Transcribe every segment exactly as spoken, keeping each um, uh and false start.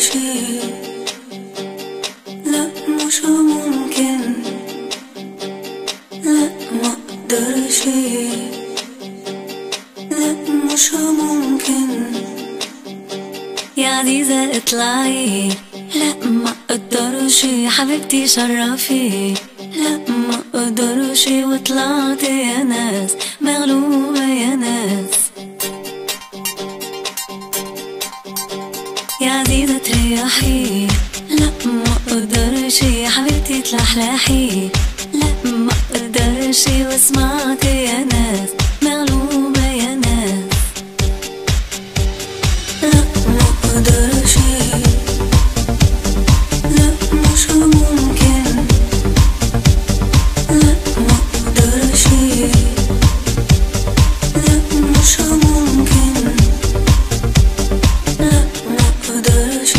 لا مش ممكن، لا ما اقدرش، لا مش ممكن يا عزيزة اطلعي، لا ما اقدرش حبيبتي شرفي، لا ما اقدرش وطلعت يا ناس مغلوبة يا ناس. يا عزيزة تريحي، لا ما اقدرش حبيبتي تلحلحي، لا ما اقدرش وسمعت يا ناس مغلوبة يا ناس. لا ما اقدرش، لا مش ممكن، لا ما اقدرش، لا مش ممكن، لا ما اقدرش،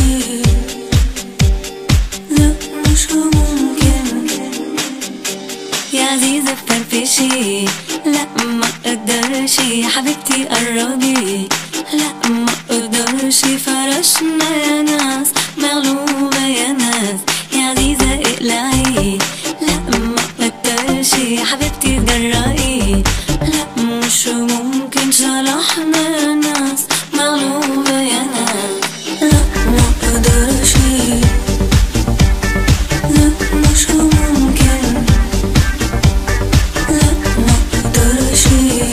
لا مش ممكن يا عزيزة فرفشي، لا ما اقدرش حبيبتي قربي، لا ما اقدرش فرشنا يا ناس مغلوبة يا ناس. يا عزيزة اقلعي، لا ما اقدرش حبيبتي جرأي، لا مش ممكن شرحنا يا ناس مغلوبة يا ناس. لا ما اقدرش، لا مش ممكن، لا ما اقدرش،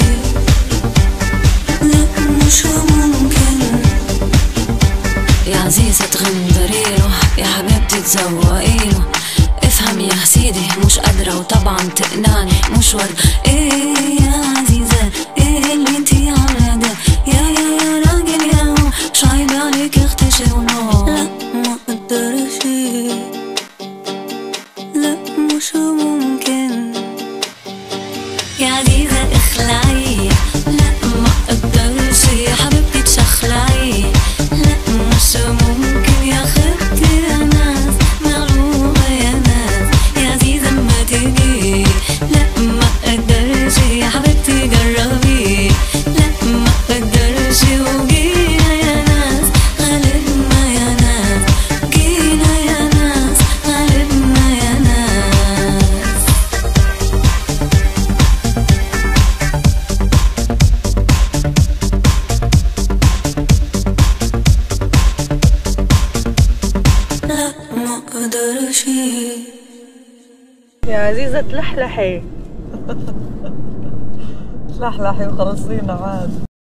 لا مش ممكن يا عزيزة تغندريله، يا حبيبتي تزوقيله، افهم يا سيدي مش قادرة وطبعا تقنعني مش ورد. ايه يا عزيزة ايه اللي انتي عاملة ده، يا يا يا راجل يا هو مش عيب عليك اختشي ونو. لا ما اقدرش، لا مش ممكن يا عزيزة اخلعي، لا ما اقدرش حبيبتي تشخلعي، لا مش ممكن يا خبتي يا ناس مغلوبة يا ناس. يا عزيزة ما تيجي، لا ما اقدرش حبيبتي جربي، لا ما اقدرش وجينا يا ناس غالبنا يا ناس، جينا يا ناس غالبنا يا ناس. لا ما اقدرش يا عزيزة تلحلحي تلحلحي وخلصينا عاد.